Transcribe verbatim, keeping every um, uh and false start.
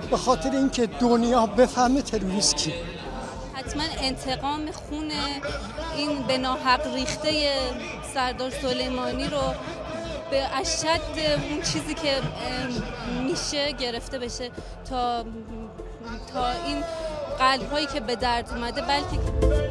به خاطر اینکه دنیا بفهمه تروریست کی. حتما انتقام خون این به ناحق ریخته سردار سلیمانی رو به اشد اون چیزی که میشه گرفته بشه تا تا این قلب‌هایی که به درد اومده بلکه